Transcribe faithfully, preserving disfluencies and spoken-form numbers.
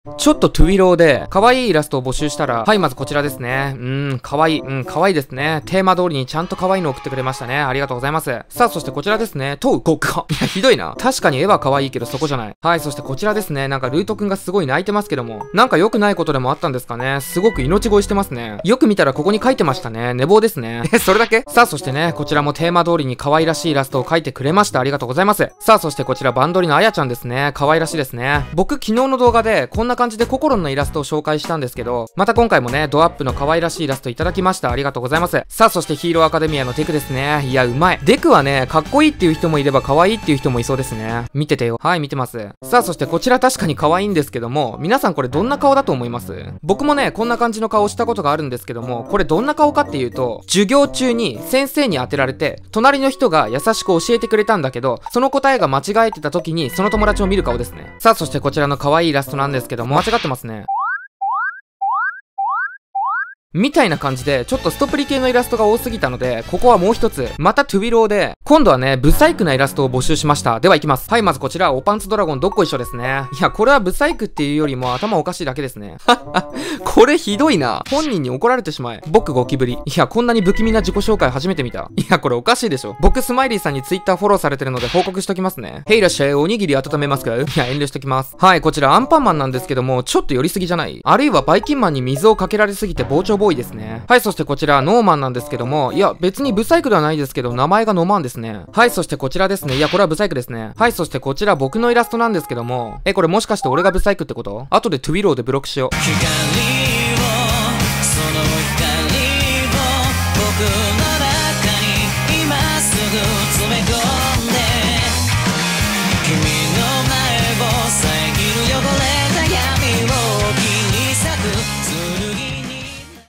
ちょっとトゥイローで、可愛いイラストを募集したら、はい、まずこちらですね。うーん、可愛い。うん、可愛いですね。テーマ通りにちゃんと可愛いの送ってくれましたね。ありがとうございます。さあ、そしてこちらですね。問うごっこ。いや、ひどいな。確かに絵は可愛いけどそこじゃない。はい、そしてこちらですね。なんかルートくんがすごい泣いてますけども。なんか良くないことでもあったんですかね。すごく命乞いしてますね。よく見たらここに書いてましたね。寝坊ですね。え、それだけ？さあ、そしてね、こちらもテーマ通りに可愛らしいイラストを描いてくれました。ありがとうございます。さあ、そしてこちらバンドリのあやちゃんですね。可愛らしいですね。僕、昨日の動画でこんな感じでココロンのイラストを紹介したんですけど、また今回もね、ドアップの可愛らしいイラストいただきました。ありがとうございます。さあ、そしてヒーローアカデミアのデクですね。いや、うまい。デクはね、かっこいいっていう人もいれば可愛いっていう人もいそうですね。見ててよ。はい、見てます。さあ、そしてこちら確かに可愛いんですけども、皆さんこれどんな顔だと思います？僕もね、こんな感じの顔をしたことがあるんですけども、これどんな顔かっていうと、授業中に先生に当てられて、隣の人が優しく教えてくれたんだけど、その答えが間違えてた時に、その友達を見る顔ですね。さあ、そしてこちらの可愛いイラストなんですけども、間違ってますね。みたいな感じで、ちょっとストプリ系のイラストが多すぎたので、ここはもう一つ、またトゥイローで、今度はね、ブサイクなイラストを募集しました。では行きます。はい、まずこちら、おパンツドラゴンどっこいしょですね。いや、これはブサイクっていうよりも頭おかしいだけですね。これひどいな。本人に怒られてしまえ。僕ゴキブリ。いや、こんなに不気味な自己紹介初めて見た。いや、これおかしいでしょ。僕スマイリーさんにツイッターフォローされてるので報告しときますね。へいらっしゃい、おにぎり温めますか？いや、遠慮しときます。はい、こちらアンパンマンなんですけども、ちょっと寄りすぎじゃない？あるいはバイキンマンに水をかけられすぎて膨張ボーイですね。はい、そしてこちらノーマンなんですけども、いや、別にブサイクではないですけど、名前がノマンですね。はい、そしてこちらですね。いや、これはブサイクですね。はい、そしてこちら僕のイラストなんですけども、え、これもしかして俺がブサイクってこと？後でトゥイローでブロックしよう。